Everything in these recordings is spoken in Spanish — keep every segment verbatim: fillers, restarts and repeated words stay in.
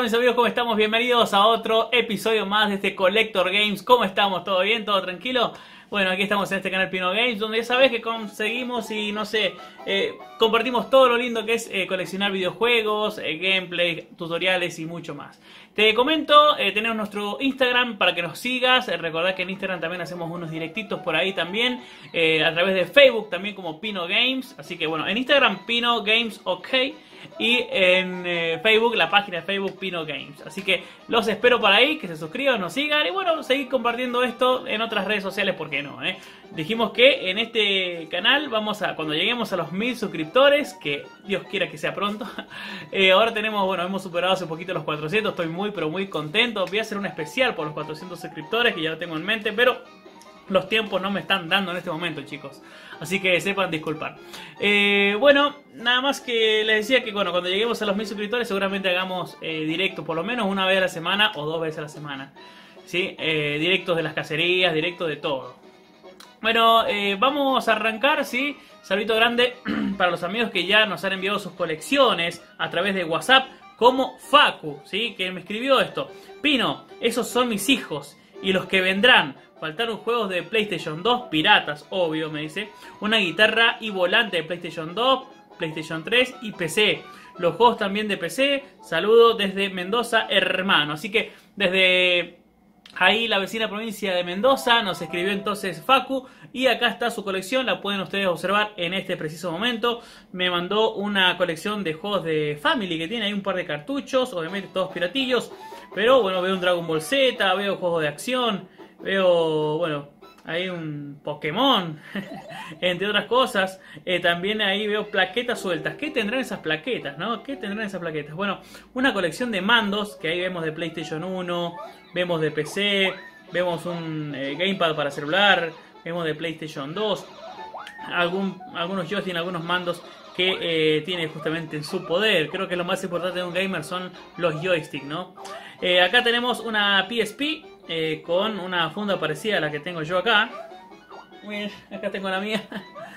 mis amigos? ¿Cómo estamos? Bienvenidos a otro episodio más de este Collector Games. ¿Cómo estamos? ¿Todo bien? ¿Todo tranquilo? Bueno, aquí estamos en este canal Pino Games, donde ya sabes que conseguimos y, no sé, eh, compartimos todo lo lindo que es eh, coleccionar videojuegos, eh, gameplay, tutoriales y mucho más. Te comento, eh, tenemos nuestro Instagram para que nos sigas. Eh, recordad que en Instagram también hacemos unos directitos por ahí también, eh, a través de Facebook también como Pino Games. Así que bueno, en Instagram Pino Games OK. Y en eh, Facebook, la página de Facebook Pino Games. Así que los espero por ahí, que se suscriban, nos sigan. Y bueno, seguir compartiendo esto en otras redes sociales, ¿por qué no? Eh? Dijimos que en este canal vamos a, cuando lleguemos a los mil suscriptores, que Dios quiera que sea pronto. eh, Ahora tenemos, bueno, hemos superado hace poquito los cuatrocientos. Estoy muy, pero muy contento. Voy a hacer un especial por los cuatrocientos suscriptores, que ya lo tengo en mente, pero los tiempos no me están dando en este momento, chicos. Así que sepan disculpar. Eh, bueno, nada más que les decía que bueno, cuando lleguemos a los mil suscriptores seguramente hagamos eh, directos por lo menos una vez a la semana o dos veces a la semana. ¿Sí? Eh, directos de las cacerías, directos de todo. Bueno, eh, vamos a arrancar, ¿sí? Saludito grande para los amigos que ya nos han enviado sus colecciones a través de WhatsApp, como Facu, ¿sí? Que me escribió esto. Pino, esos son mis hijos y los que vendrán. Faltaron juegos de PlayStation dos, piratas, obvio, me dice. Una guitarra y volante de PlayStation dos, PlayStation tres y P C. Los juegos también de P C. Saludo desde Mendoza, hermano. Así que desde ahí la vecina provincia de Mendoza nos escribió entonces Facu. Y acá está su colección, la pueden ustedes observar en este preciso momento. Me mandó una colección de juegos de Family que tiene ahí un par de cartuchos. Obviamente todos piratillos. Pero bueno, veo un Dragon Ball Z, veo juegos de acción. Veo, bueno, hay un Pokémon, entre otras cosas. Eh, también ahí veo plaquetas sueltas. ¿Qué tendrán esas plaquetas, no? ¿Qué tendrán esas plaquetas? Bueno, una colección de mandos, que ahí vemos de PlayStation uno, vemos de P C, vemos un eh, Gamepad para celular, vemos de PlayStation dos, algún, algunos joysticks, algunos mandos que eh, tiene justamente en su poder. Creo que lo más importante de un gamer son los joysticks, ¿no? Eh, acá tenemos una P S P eh, con una funda parecida a la que tengo yo acá. Muy bien, acá tengo la mía.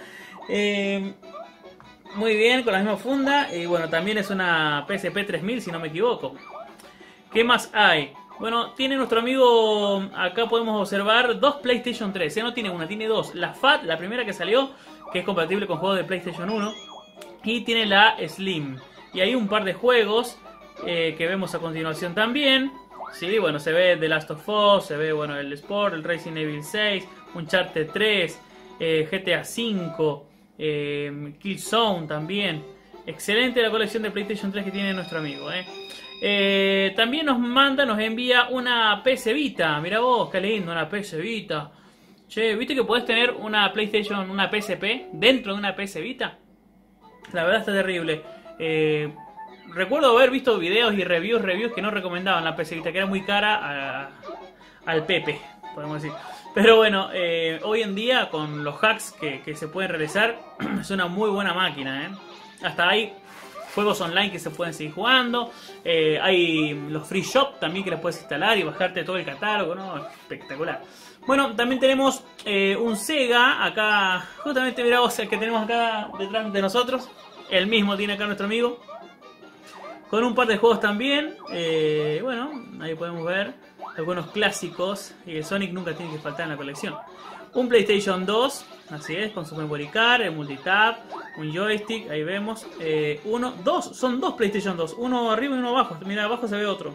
eh, muy bien, con la misma funda. Y bueno, también es una P S P tres mil, si no me equivoco. ¿Qué más hay? Bueno, tiene nuestro amigo, acá podemos observar dos PlayStation tres. ¿eh? No tiene una, tiene dos. La Fat, la primera que salió, que es compatible con juegos de PlayStation uno. Y tiene la Slim. Y hay un par de juegos eh, que vemos a continuación también. Sí, bueno, se ve The Last of Us, se ve bueno el Sport, el Resident Evil seis, Uncharted tres, eh, G T A cinco, eh, Killzone también. Excelente la colección de PlayStation tres que tiene nuestro amigo, eh. Eh, también nos manda, nos envía una P S Vita. Mirá vos, qué lindo, una P S Vita. Che, ¿viste que podés tener una PlayStation, una P S P dentro de una P S Vita? La verdad está terrible. Eh... Recuerdo haber visto videos y reviews, reviews que no recomendaban la P S Vita, que era muy cara a, al Pepe, podemos decir. Pero bueno, eh, hoy en día con los hacks que, que se pueden realizar, es una muy buena máquina, ¿eh? Hasta hay juegos online que se pueden seguir jugando, eh, hay los free shop también que los puedes instalar y bajarte todo el catálogo, ¿no? Espectacular. Bueno, también tenemos eh, un Sega, acá, justamente mirá vos el que tenemos acá detrás de nosotros, el mismo tiene acá nuestro amigo. Con un par de juegos también, eh, bueno, ahí podemos ver algunos clásicos, y el Sonic nunca tiene que faltar en la colección. Un PlayStation dos, así es, con su memory card, el multitap, un joystick, ahí vemos. Eh, uno, dos, son dos PlayStation dos, uno arriba y uno abajo, mira, abajo se ve otro.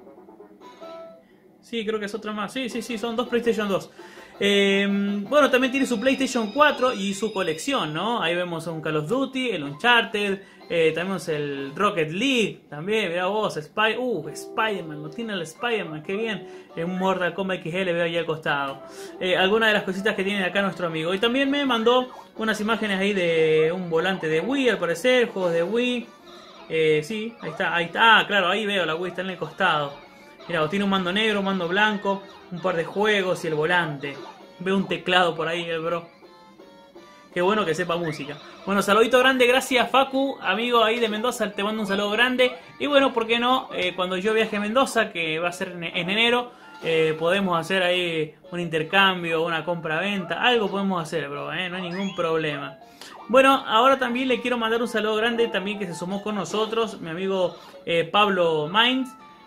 Sí, creo que es otro más, sí, sí, sí, son dos PlayStation dos. Eh, bueno, también tiene su PlayStation cuatro y su colección, ¿no? Ahí vemos un Call of Duty, el Uncharted, eh, tenemos el Rocket League, también, mirá vos, Spy uh, Spider-Man, lo tiene el Spider-Man, qué bien, eh, un Mortal Kombat X L veo ahí al costado. Eh, algunas de las cositas que tiene acá nuestro amigo. Y también me mandó unas imágenes ahí de un volante de Wii, al parecer, juegos de Wii. Eh, sí, ahí está, ahí está, ah, claro, ahí veo la Wii, está en el costado. Mirá, tiene un mando negro, un mando blanco, un par de juegos y el volante. Veo un teclado por ahí, el bro. Qué bueno que sepa música. Bueno, saludito grande, gracias Facu, amigo ahí de Mendoza, te mando un saludo grande. Y bueno, ¿por qué no? Eh, cuando yo viaje a Mendoza, que va a ser en, en enero, eh, podemos hacer ahí un intercambio, una compra-venta, algo podemos hacer, bro, eh, no hay ningún problema. Bueno, ahora también le quiero mandar un saludo grande también que se sumó con nosotros, mi amigo eh, Pablo Mainz.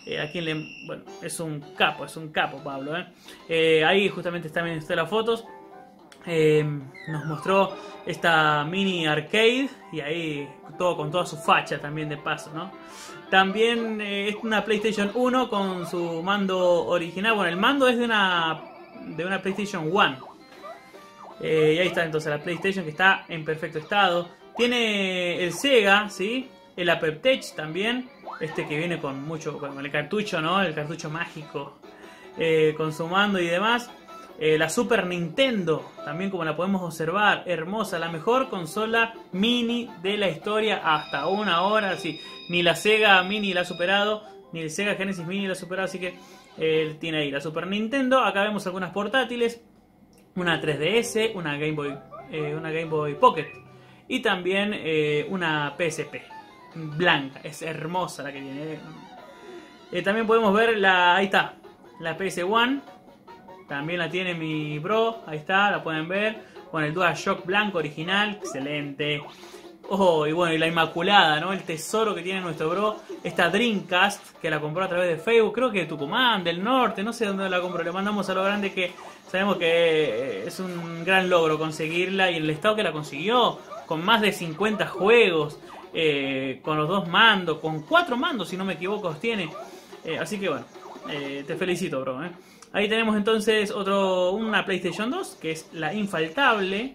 Eh, a quien le... Bueno, es un capo, es un capo Pablo. ¿eh? Eh, ahí justamente también están las fotos. Eh, nos mostró esta mini arcade y ahí todo con toda su facha también de paso, ¿no? También eh, es una PlayStation uno con su mando original. Bueno, el mando es de una de una PlayStation uno. Eh, y ahí está entonces la PlayStation, que está en perfecto estado. Tiene el Sega, ¿sí? El Apertech también. Este que viene con mucho, con el cartucho, ¿no? El cartucho mágico. Eh, con su mando y demás. Eh, la Super Nintendo, también como la podemos observar, hermosa, la mejor consola mini de la historia hasta una hora, sí. Ni la Sega Mini la ha superado, ni el Sega Genesis Mini la ha superado, así que eh, tiene ahí la Super Nintendo. Acá vemos algunas portátiles, una tres D S, una Game Boy, eh, una Game Boy Pocket y también eh, una P S P blanca, es hermosa la que tiene. Eh, también podemos ver la, ahí está, la P S uno. También la tiene mi bro, ahí está, la pueden ver, con el DualShock blanco original, excelente. Oh, y bueno, y la inmaculada, ¿no? El tesoro que tiene nuestro bro, esta Dreamcast, que la compró a través de Facebook, creo que de Tucumán, del norte, no sé dónde la compró. Le mandamos a lo grande, que sabemos que es un gran logro conseguirla, y el estado que la consiguió, con más de cincuenta juegos, eh, con los dos mandos, con cuatro mandos si no me equivoco tiene. Eh, así que bueno, eh, te felicito, bro, ¿eh? Ahí tenemos entonces otro, una PlayStation dos, que es la infaltable.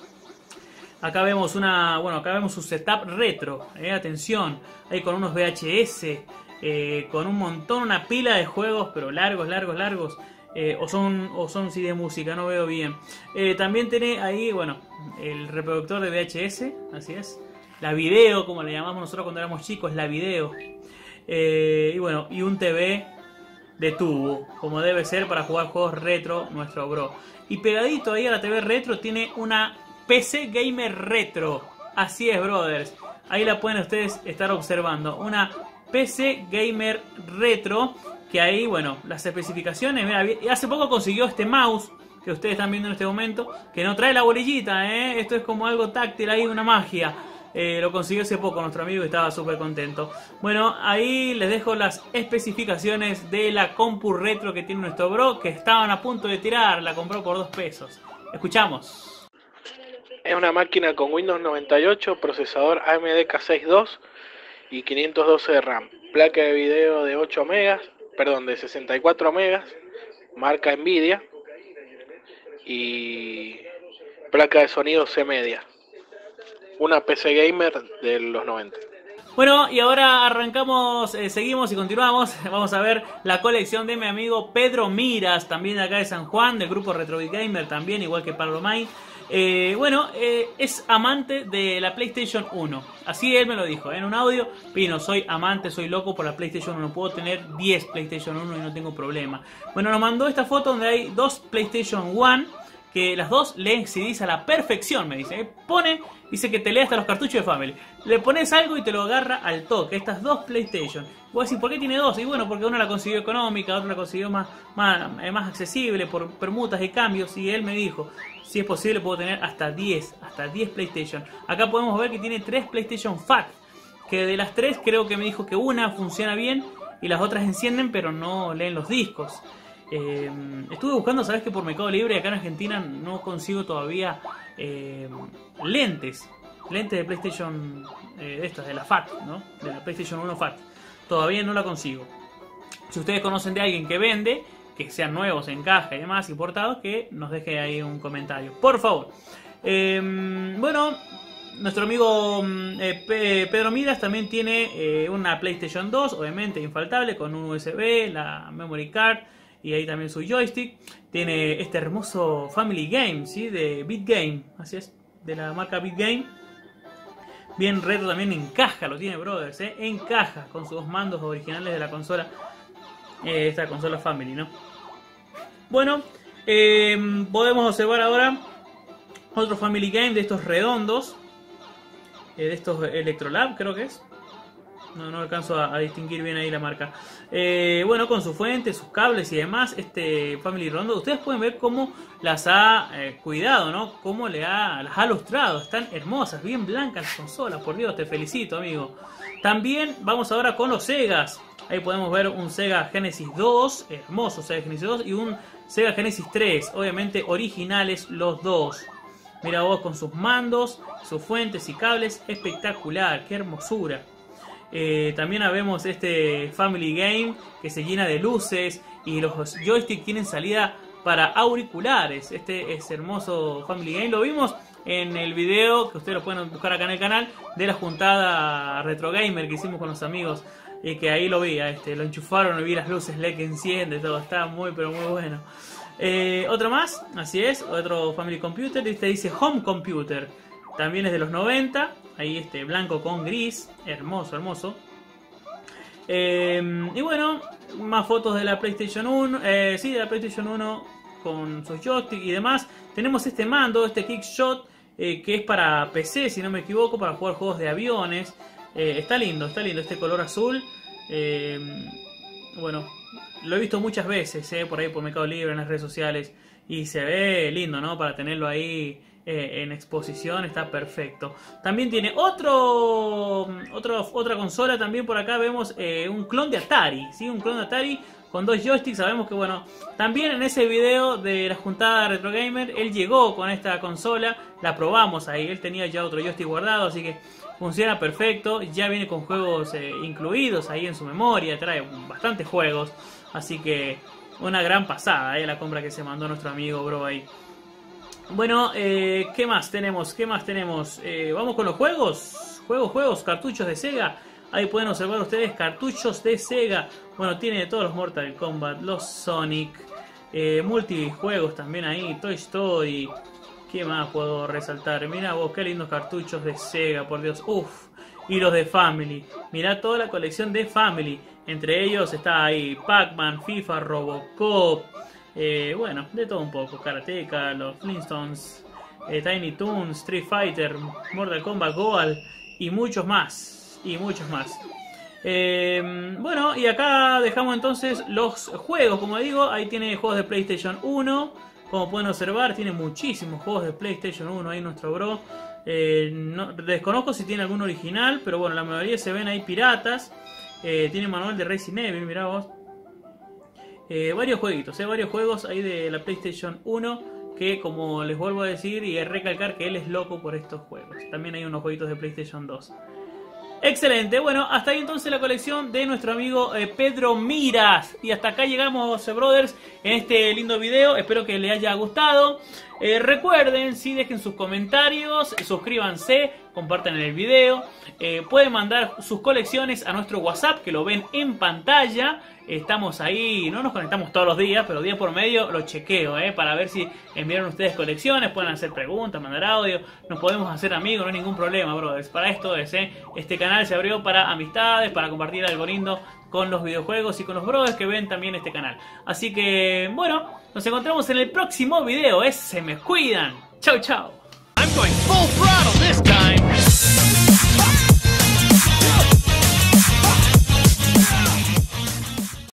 Acá vemos una, bueno, acá vemos un setup retro, eh, atención, ahí con unos V H S, eh, con un montón, una pila de juegos, pero largos, largos, largos, eh, o son o son sí de música, no veo bien. Eh, también tiene ahí, bueno, el reproductor de V H S, así es, la video, como le llamamos nosotros cuando éramos chicos, la video, eh, y bueno, y un T V de tubo, como debe ser para jugar juegos retro nuestro bro. Y pegadito ahí a la T V retro tiene una P C Gamer retro. Así es, brothers. Ahí la pueden ustedes estar observando. Una P C Gamer retro, que ahí, bueno, las especificaciones, mira, hace poco consiguió este mouse que ustedes están viendo en este momento, que no trae la bolillita, ¿eh? Esto es como algo táctil ahí, una magia. Eh, lo consiguió hace poco nuestro amigo y estaba súper contento. Bueno, ahí les dejo las especificaciones de la compu retro que tiene nuestro bro, que estaban a punto de tirar, la compró por dos pesos. Escuchamos. Es una máquina con Windows noventa y ocho, procesador A M D K sesenta y dos y quinientos doce de RAM, placa de video de ocho megas, perdón, de sesenta y cuatro megas, marca Nvidia, y placa de sonido C-Media. Una P C Gamer de los noventa. Bueno, y ahora arrancamos, eh, seguimos y continuamos. Vamos a ver la colección de mi amigo Pedro Miras, también de acá de San Juan, del grupo Retrobit Gamer también, igual que Pablo May. Eh, bueno, eh, es amante de la PlayStation uno. Así él me lo dijo, ¿eh? En un audio: Pino, soy amante, soy loco por la PlayStation uno. Puedo tener diez PlayStation uno y no tengo problema. Bueno, nos mandó esta foto donde hay dos PlayStation uno, que las dos leen C Ds a la perfección, me dice. Pone, dice que te lee hasta los cartuchos de Family. Le pones algo y te lo agarra al toque. Estas dos PlayStation. Voy a decir, ¿por qué tiene dos? Y bueno, porque una la consiguió económica, otra la consiguió más, más, más accesible por permutas y cambios. Y él me dijo, si es posible puedo tener hasta diez, hasta diez PlayStation. Acá podemos ver que tiene tres PlayStation Fat, que de las tres creo que me dijo que una funciona bien y las otras encienden pero no leen los discos. Eh, estuve buscando, sabes que por Mercado Libre acá en Argentina no consigo todavía eh, lentes, lentes de PlayStation, eh, de estas, de la Fat, ¿no? De la PlayStation uno Fat. Todavía no la consigo. Si ustedes conocen de alguien que vende, que sean nuevos en caja y demás, importados, que nos deje ahí un comentario, por favor. Eh, bueno, nuestro amigo eh, Pedro Miras también tiene eh, una PlayStation dos, obviamente infaltable, con un U S B, la memory card y ahí también su joystick. Tiene este hermoso Family Game, ¿sí? De BitGame, así es, de la marca BitGame. Bien retro, también en caja lo tiene, brothers, ¿eh? En caja, con sus dos mandos originales de la consola, eh, esta consola Family, ¿no? Bueno, eh, podemos observar ahora otro Family Game de estos redondos, eh, de estos Electrolab, creo que es. No, no alcanzo a, a distinguir bien ahí la marca. Eh, bueno, con su fuente, sus cables y demás, este Family Rondo, ustedes pueden ver cómo las ha eh, cuidado, ¿no? Cómo le ha, las ha lustrado. Están hermosas, bien blancas las consolas, por Dios, te felicito, amigo. También vamos ahora con los Segas. Ahí podemos ver un Sega Genesis dos, hermoso Sega Genesis dos, y un Sega Genesis tres, obviamente originales los dos. Mira vos, con sus mandos, sus fuentes y cables, espectacular, qué hermosura. Eh, también vemos este Family Game que se llena de luces y los joysticks tienen salida para auriculares. Este es hermoso Family Game, lo vimos en el video que ustedes lo pueden buscar acá en el canal de la juntada Retro Gamer que hicimos con los amigos, y que ahí lo vi, este, lo enchufaron y vi las luces L E D que enciende, todo está muy pero muy bueno. Eh, otro más, así es, otro Family Computer, este dice Home Computer, también es de los noventa, ahí este blanco con gris, hermoso, hermoso. Eh, y bueno, más fotos de la PlayStation uno, eh, sí, de la PlayStation uno con sus joystick y demás. Tenemos este mando, este Kickshot, eh, que es para P C, si no me equivoco, para jugar juegos de aviones. Eh, está lindo, está lindo este color azul. Eh, bueno, lo he visto muchas veces, eh, por ahí por Mercado Libre, en las redes sociales. Y se ve lindo, ¿no? Para tenerlo ahí eh, en exposición, está perfecto. También tiene otro, otro otra consola, también por acá vemos eh, un clon de Atari, ¿sí? Un clon de Atari con dos joysticks. Sabemos que, bueno, también en ese video de la juntada Retro Gamer, él llegó con esta consola, la probamos ahí, él tenía ya otro joystick guardado, así que funciona perfecto, ya viene con juegos eh, incluidos ahí en su memoria, trae bastantes juegos, así que una gran pasada eh, la compra que se mandó nuestro amigo bro ahí. Bueno, eh, ¿qué más tenemos? ¿Qué más tenemos? Eh, Vamos con los juegos, juegos, juegos, cartuchos de Sega. Ahí pueden observar ustedes cartuchos de Sega. Bueno, tiene todos los Mortal Kombat, los Sonic, eh, multijuegos también ahí, Toy Story. ¿Qué más puedo resaltar? Mirá vos, qué lindos cartuchos de Sega, por Dios. Uff, y los de Family. Mirá toda la colección de Family. Entre ellos está ahí Pac-Man, FIFA, Robocop. Eh, bueno, de todo un poco. Karateka, los Flintstones, eh, Tiny Toons, Street Fighter, Mortal Kombat, Goal y muchos más. Y muchos más. Eh, bueno, y acá dejamos entonces los juegos. Como digo, ahí tiene juegos de PlayStation uno. Como pueden observar, tiene muchísimos juegos de PlayStation uno ahí nuestro bro. Eh, no, desconozco si tiene algún original, pero bueno, la mayoría se ven ahí piratas. Eh, tiene manual de Resident Evil, mirá vos. Eh, varios jueguitos, eh, varios juegos ahí de la PlayStation uno. Que como les vuelvo a decir y a recalcar que él es loco por estos juegos. También hay unos jueguitos de PlayStation dos. Excelente, bueno, hasta ahí entonces la colección de nuestro amigo eh, Pedro Miras. Y hasta acá llegamos, eh, brothers, en este lindo video. Espero que les haya gustado. Eh, recuerden, si dejen sus comentarios, suscríbanse, compartan el video. Eh, pueden mandar sus colecciones a nuestro WhatsApp, que lo ven en pantalla. Estamos ahí, no nos conectamos todos los días, pero día por medio lo chequeo, eh, para ver si enviaron ustedes colecciones, pueden hacer preguntas, mandar audio, nos podemos hacer amigos, no hay ningún problema, brothers. Para esto es, eh, este canal se abrió para amistades, para compartir algo lindo con los videojuegos y con los brothers que ven también este canal. Así que, bueno, nos encontramos en el próximo video, eh, se me cuidan. Chau, chau. I'm going full throttle this time.